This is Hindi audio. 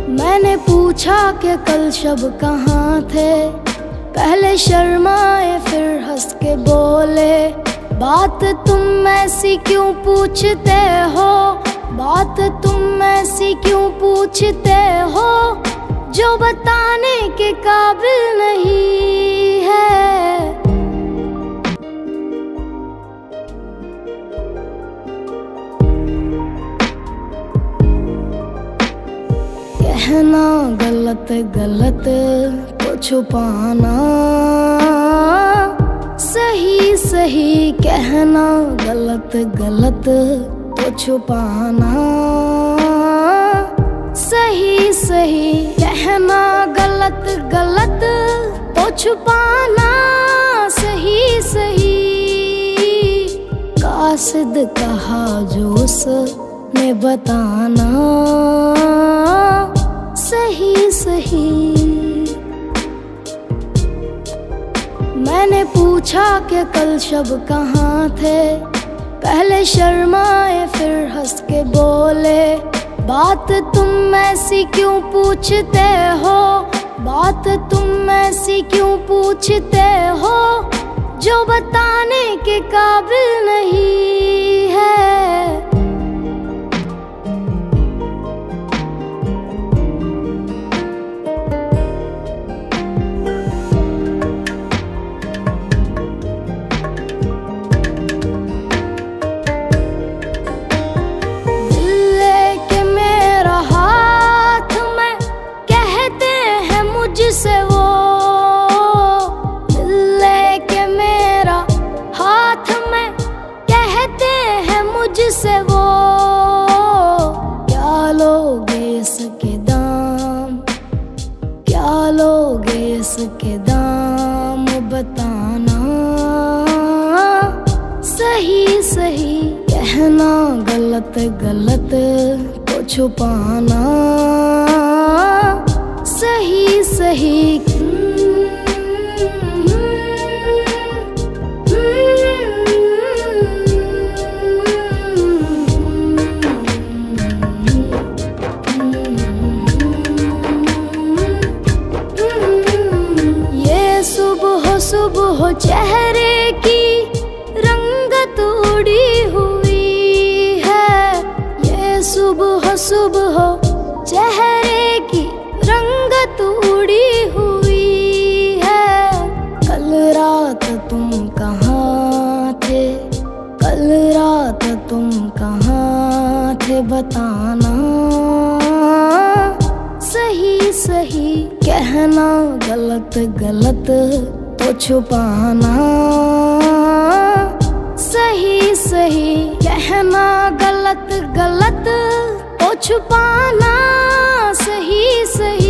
मैंने पूछा कि कल शब कहाँ थे, पहले शर्माए फिर हंस के बोले, बात तुम ऐसी क्यों पूछते हो, बात तुम ऐसी क्यों पूछते हो, जो बताने के काबिल नहीं है। कहना गलत गलत तो छुपाना सही सही, कहना गलत गलत तो छुपाना सही सही, कहना गलत गलत तो छुपाना सही सही। कासिद कहा जो उसने बताना सही सही। मैंने पूछा कि कल शब कहाँ थे, पहले शर्माए फिर हंस के बोले, बात तुम ऐसी क्यों पूछते हो, बात तुम ऐसी क्यों पूछते हो, जो बताने के काबिल नहीं है। मुझसे वो दिल लेके मेरा हाथ में कहते हैं मुझसे वो, क्या लोगे इसके दाम, क्या लोगे इसके दाम, बताना सही सही, कहना गलत गलत तो छुपाना सही सही। ये सुबह सुबह चेहरे की रंगत उड़ी हुई है, ये सुबह सुबह चेहरे की रंगत उड़ी हुई है। कल रात तुम कहाँ थे, कल रात तुम कहाँ थे, बताना सही सही, कहना गलत गलत तो छुपाना सही सही, कहना गलत गलत तो छुपाना सही सही।